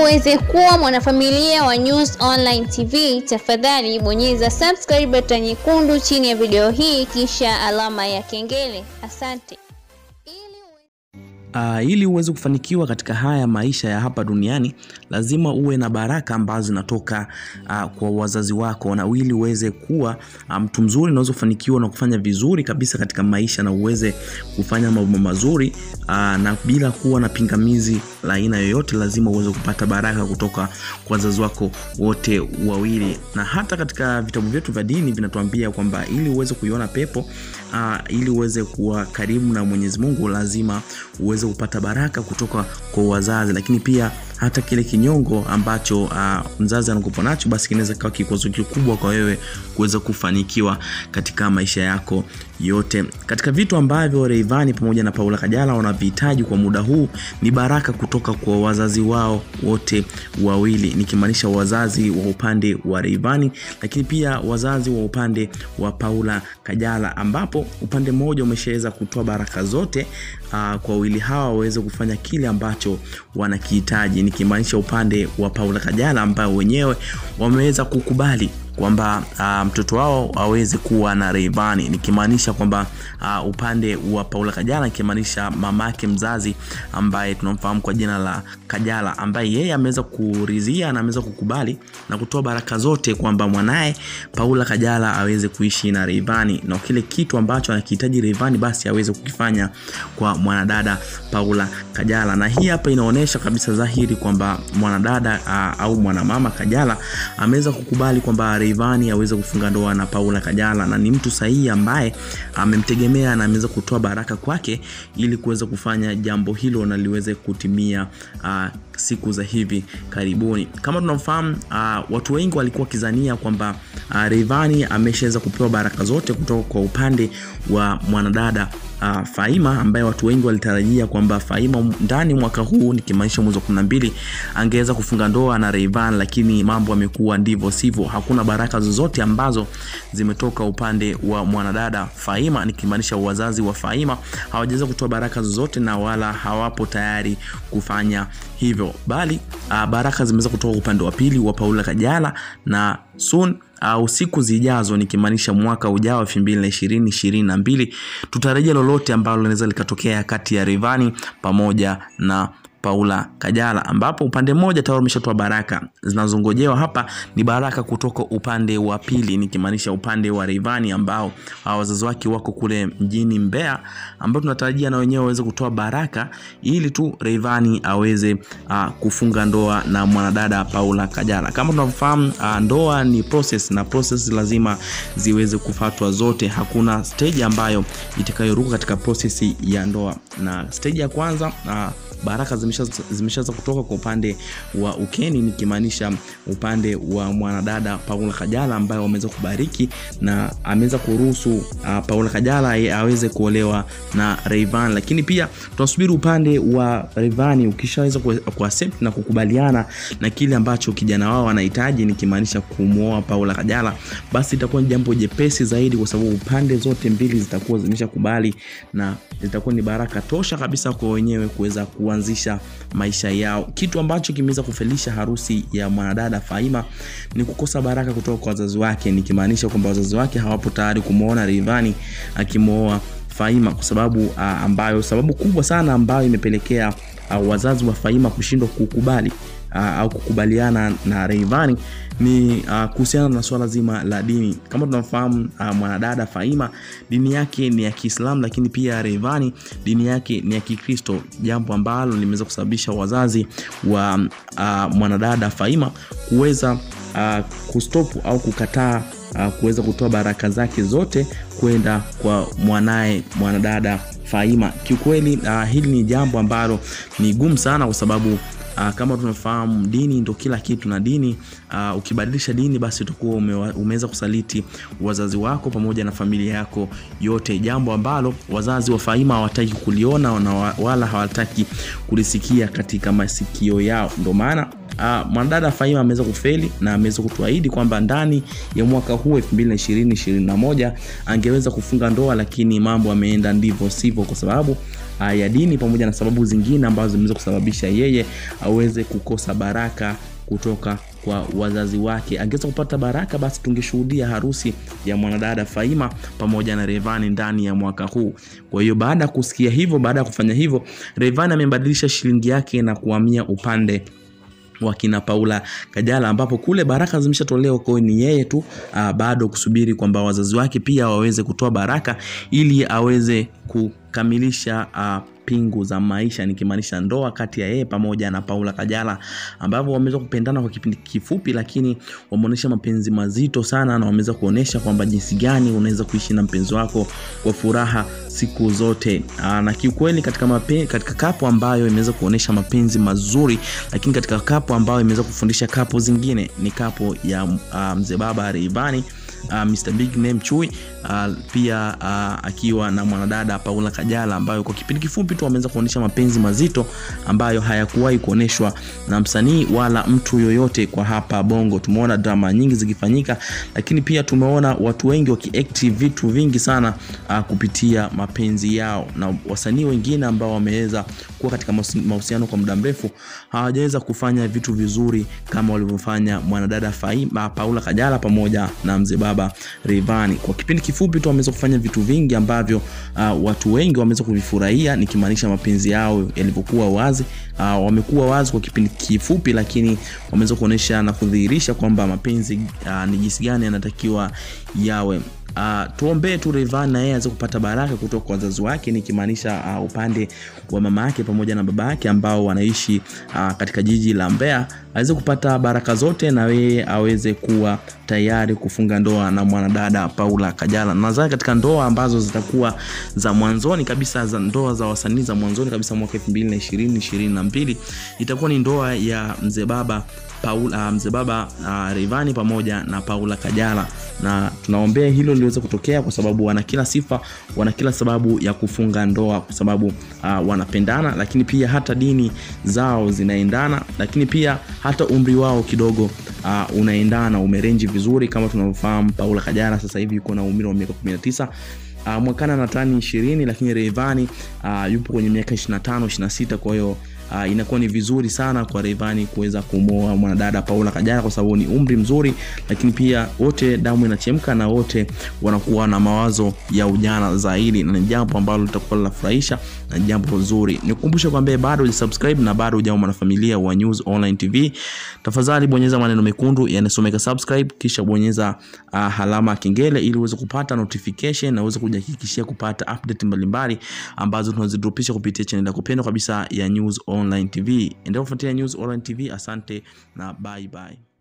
uweze kuwa mwanafamilia wa News Online TV, tafadhali bonyeza subscribe button nyekundu chini ya video hii kisha alama ya kengele. Asante. Ili uweze kufanikiwa katika haya maisha ya hapa duniani, lazima uwe na baraka ambazo zinatoka kwa wazazi wako, na ili uweze kuwa mtu mzuri na uweze kufanikiwa na kufanya vizuri kabisa katika maisha na uweze kufanya mambo mazuri na bila kuwa na pingamizi la aina yoyote, lazima uweze kupata baraka kutoka kwa wazazi wako wote wawili. Na hata katika vitabu vyetu vya dini vinatuambia kwamba ili uweze kuiona pepo, ili uweze kuwa karibu na Mwenyezi Mungu, lazima uweze kupata baraka kutoka kwa wazazi. Lakini pia hata kile kinyongo ambacho mzazi anakupa nacho, basi kinaweza kuwa kikwazo kikubwa kwa wewe kuweza kufanikiwa katika maisha yako yote. Katika vitu ambavyo Rayvanny pamoja na Paula Kajala wanavihitaji kwa muda huu ni baraka kutoka kwa wazazi wao wote wawili, nikimaanisha wazazi wa upande wa Rayvanny lakini pia wazazi wa upande wa Paula Kajala, ambapo upande mmoja umeshaweza kutoa baraka zote kwa wawili hawa waweze kufanya kile ambacho wanakihitaji, nikimaanisha upande wa Paula Kajala ambao wenyewe wameweza kukubali kwamba mtoto wao aweze kuwa na Rayvanny, nikimaanisha kwamba upande wa Paula Kajala nikimaanisha mamake mzazi ambaye tunamfahamu kwa jina la Kajala, ambaye yeye ameweza kuridhia na ameweza kukubali na kutoa baraka zote kwamba mwanae Paula Kajala aweze kuishi na Rayvanny, na kile kitu ambacho anakihitaji Rayvanny basi aweze kukifanya kwa mwanadada Paula Kajala. Na hii hapa inaonesha kabisa dhahiri kwamba mwanadada au mwanamama Kajala ameweza kukubali kwamba Rayvanny aweze kufunga ndoa na Paula Kajala, na ni mtu sahihi ambaye amemtegemea na ameweza kutoa baraka kwake ili kuweza kufanya jambo hilo na liweze kutimia siku za hivi karibuni. Kama tunafahamu, watu wengi walikuwa kizania kwamba Rayvanny ameshaweza kupewa baraka zote kutoka kwa upande wa mwanadada Faima, ambaye watu wengi walitarajia kwamba Faima ndani mwaka huu nikimaanisha mwezi wa 12 angeweza kufunga ndoa na Rayvanny, lakini mambo yamekuwa ndivyo sivyo. Hakuna baraka zozote ambazo zimetoka upande wa mwanadada Faima, nikimaanisha wazazi wa Faima hawajaweza kutoa baraka zozote na wala hawapo tayari kufanya hivyo, bali baraka zimeweza kutoka upande wa pili wa Paula Kajala, na soon au siku zijazo nikimaanisha mwaka ujao 2022 tutarejea lolote ambalo linaweza likatokea kati ya Rayvanny pamoja na Paula Kajala, ambapo upande mmoja tayari umeshatoa baraka. Zinazongojewa hapa ni baraka kutoka upande wa pili, nikimaanisha upande wa Rayvanny ambao wazazi wake wako kule mjini Mbeya, ambao tunatarajia na wenyewe waweze kutoa baraka ili tu Rayvanny aweze kufunga ndoa na mwanadada Paula Kajala. Kama tunafahamu, ndoa ni process, na process lazima ziweze kufuatwa zote. Hakuna stage ambayo itakayoruka katika process ya ndoa, na stage ya kwanza baraka zimeshaanza kutoka kwa upande wa ukeni, nikimaanisha upande wa mwanadada Paula Kajala ambaye wameweza kubariki na ameweza kuruhusu Paula Kajala aweze kuolewa na Rayvanny. Lakini pia tunasubiri upande wa Rayvanny ukishaweza kuaccept na kukubaliana na kile ambacho kijana wao anahitaji, nikimaanisha kumuoa Paula Kajala, basi itakuwa ni jambo jepesi zaidi, kwa sababu pande zote mbili zitakuwa zimeshakubali na zitakuwa ni baraka tosha kabisa kwa wenyewe kuweza kuanzisha maisha yao. Kitu ambacho kimeweza kufelisha harusi ya mwanadada Faima ni kukosa baraka kutoka kwa wazazi wake, nikimaanisha kwamba wazazi wake hawapo tayari kumuona Rayvanny akimooa Faima, kwa sababu sababu kubwa sana ambayo imepelekea wazazi wa Faima kushindwa kukubali au kukubaliana na Rayvanny ni kuhusiana na swala zima la dini. Kama tunafahamu, mwanadada Faima dini yake ni ya Kiislamu, lakini pia Rayvanny dini yake ni ya Kikristo, jambo ambalo limeweza kusababisha wazazi wa mwanadada Faima kuweza kustop au kukataa kuweza kutoa baraka zake zote kwenda kwa mwanae mwanadada Faima. Kiukweli hili ni jambo ambalo ni gumu sana, kwa sababu kama tunafahamu dini ndio kila kitu, na dini ukibadilisha dini basi utakuwa umeweza kusaliti wazazi wako pamoja na familia yako yote, jambo ambalo wazazi wa Faima hawataki kuliona wala hawataki kulisikia katika masikio yao. Ndio maana mwanadada Faima ameweza kufeli na ameweza kutuahidi kwamba ndani ya mwaka huu 2021 angeweza kufunga ndoa, lakini mambo yameenda ndivyo sivyo, kwa sababu ya dini pamoja na sababu zingine ambazo zimeweza kusababisha yeye aweze kukosa baraka kutoka kwa wazazi wake. Angeweza kupata baraka, basi tungeshuhudia harusi ya mwanadada Faima pamoja na Rayvanny ndani ya mwaka huu. Kwa hiyo baada ya kusikia hivyo, baada ya kufanya hivyo, Rayvanny amebadilisha shilingi yake na kuhamia upande wa kina Paula Kajala, ambapo kule baraka zimeshatolewa. Kwa ni yeye tu bado kusubiri kwamba wazazi wake pia waweze kutoa baraka ili aweze kukamilisha pingu za maisha, nikimaanisha ndoa kati ya yeye pamoja na Paula Kajala, ambapo wameweza kupendana kwa kipindi kifupi, lakini wameonyesha mapenzi mazito sana na wameweza kuonesha kwamba jinsi gani unaweza kuishi na mpenzi wako kwa furaha siku zote. Na kiukweli katika kapu ambayo imeweza kuonesha mapenzi mazuri, lakini katika kapu ambayo imeweza kufundisha kapu zingine ni kapu ya mzee baba Rayvanny, Mr. Big Name Chui, pia akiwa na mwanadada Paula Kajala, ambayo kwa kipindi kifupi tu wameweza kuonesha mapenzi mazito ambayo hayakuwahi kuoneshwa na msanii wala mtu yoyote kwa hapa Bongo. Tumeona drama nyingi zikifanyika, lakini pia tumeona watu wengi wakiact vitu vingi sana kupitia mapenzi yao, na wasanii wengine ambao wameweza kuwa katika mahusiano kwa muda mrefu hawajaweza kufanya vitu vizuri kama walivyofanya mwanadada Paula Kajala pamoja na mzee baba Rayvanny. Kwa kipindi kifupi tu wameweza kufanya vitu vingi ambavyo watu wengi wameweza kuvifurahia, nikimaanisha mapenzi yao yalipokuwa wazi. Wamekuwa wazi kwa kipindi kifupi, lakini wameweza kuonesha na kudhihirisha kwamba mapenzi ni jinsi gani yanatakiwa yawe. Tuombe tu Rayvanny na yeye aweze kupata baraka kutoka kwa wazazi wake, nikimaanisha upande wa mama yake pamoja na baba yake ambao wanaishi katika jiji la Mbeya, aweze kupata baraka zote na yeye aweze kuwa tayari kufunga ndoa na mwanadada Paula Kajala. Nadhani katika ndoa ambazo zitakuwa za mwanzoni kabisa, za ndoa za wasanii za mwanzoni kabisa mwaka 2022 itakuwa ni ndoa ya mzee baba Rayvanny pamoja na Paula Kajala, na tunaombea hilo liweze kutokea kwa sababu wana kila sifa, wana kila sababu ya kufunga ndoa kwa sababu wanapendana, lakini pia hata dini zao zinaendana, lakini pia hata umri wao kidogo unaendana, umerenji vizuri. Kama tunavyofahamu, Paula Kajala sasa hivi yuko na umri wa miaka 19, Mwakani anatani 20, lakini Rayvanny yupo kwenye miaka 25 26. Kwa hiyo inakuwa ni vizuri sana kwa Rayvanny kuweza kumoa mwanadada Paula Kajala kwa sababu ni umri mzuri, lakini pia wote damu inachemka na wote wanakuwa na mawazo ya ujana zaidi, na jambo ambalo litakuwa linafurahisha na jambo zuri. Nikukumbusha kwamba bado hujasubscribe na bado hujawa mwanafamilia wa News Online TV, tafadhali bonyeza maneno mekundu yanasomeka subscribe, kisha bonyeza alama ya kengele ili uweze kupata notification na uweze kujihakikishia kupata update mbalimbali ambazo tunazidropisha kupitia channel yako pendwa kabisa ya News Online TV. Endelea kufuatilia News Online TV. Asante na bye bye.